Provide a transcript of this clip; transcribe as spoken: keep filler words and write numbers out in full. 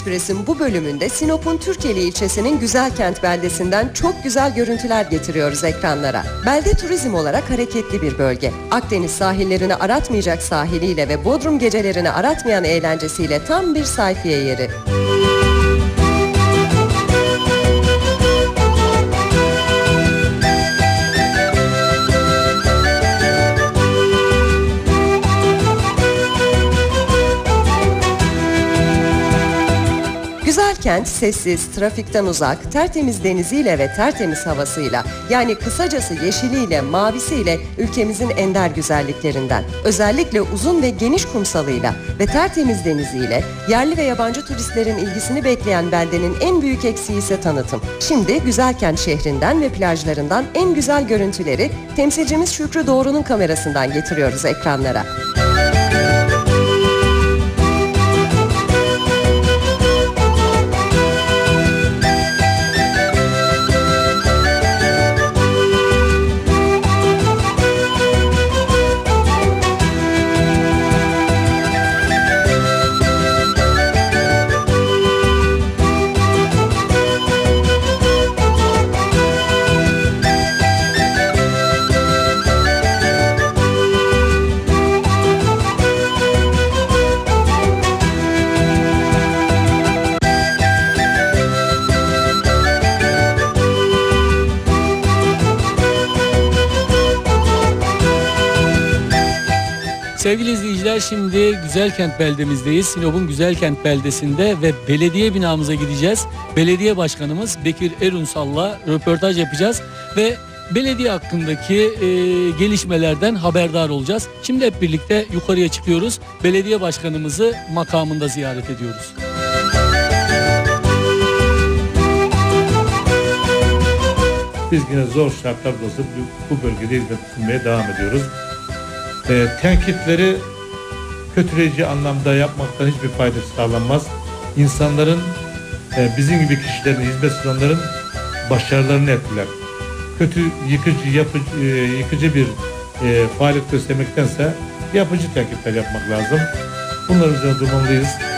Ekspres'in bu bölümünde Sinop'un Türkeli ilçesinin Güzelkent beldesinden çok güzel görüntüler getiriyoruz ekranlara. Belde turizm olarak hareketli bir bölge. Akdeniz sahillerini aratmayacak sahiliyle ve Bodrum gecelerini aratmayan eğlencesiyle tam bir sayfiye yeri. Güzelkent sessiz, trafikten uzak, tertemiz deniziyle ve tertemiz havasıyla, yani kısacası yeşiliyle, mavisiyle ülkemizin ender güzelliklerinden. Özellikle uzun ve geniş kumsalıyla ve tertemiz deniziyle yerli ve yabancı turistlerin ilgisini bekleyen beldenin en büyük eksiği ise tanıtım. Şimdi Güzelkent şehrinden ve plajlarından en güzel görüntüleri temsilcimiz Şükrü Doğru'nun kamerasından getiriyoruz ekranlara. Sevgili izleyiciler, şimdi Güzelkent beldemizdeyiz. Sinop'un Güzelkent beldesinde ve belediye binamıza gideceğiz. Belediye başkanımız Bekir Erunsal'la röportaj yapacağız ve belediye hakkındaki e, gelişmelerden haberdar olacağız. Şimdi hep birlikte yukarıya çıkıyoruz. Belediye başkanımızı makamında ziyaret ediyoruz. Biz yine zor şartlarda olsa bu bölgede hizmet sunmaya devam ediyoruz. E, tenkitleri kötüleyici anlamda yapmaktan hiçbir fayda sağlanmaz. İnsanların, e, bizim gibi kişilerin, hizmet sunanların başarılarını etkiler. Kötü, yıkıcı, yapıcı, e, yıkıcı bir e, faaliyet göstermektense yapıcı tenkitler yapmak lazım. Bunların üzerine durmalıyız.